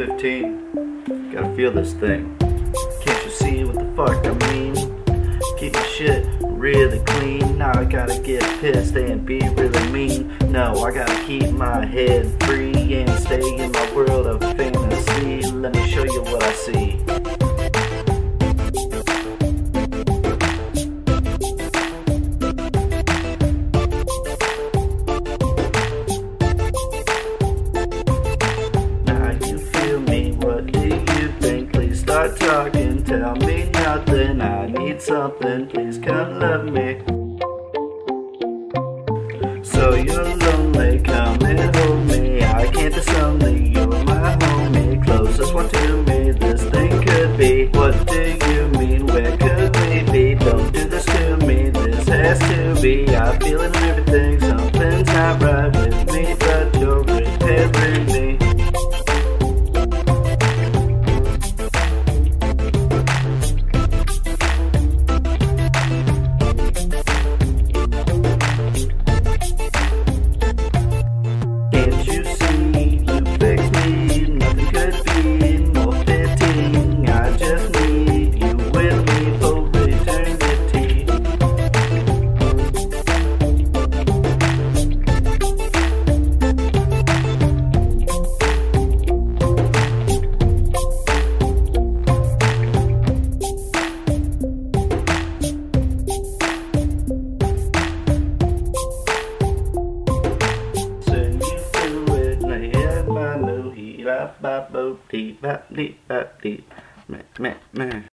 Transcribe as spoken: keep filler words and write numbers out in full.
fifteen. Gotta feel this thing. Can't you see what the fuck I mean? Keep my shit really clean. Now I gotta get pissed and be really mean. No, I gotta keep my head free and stay in my world of fantasy. Let me show you what I see. Start talking, tell me nothing. I need something, please come love me. So you're lonely, come and hold me. I can't disown me, you're my homie. Closest one to me, this thing could be. What do you mean, where could we be? Don't do this to me, this has to be. I feel it in everything, something's not right with me, but you're repairing me. Bop bop boop dee bop dee bop dee meh meh meh.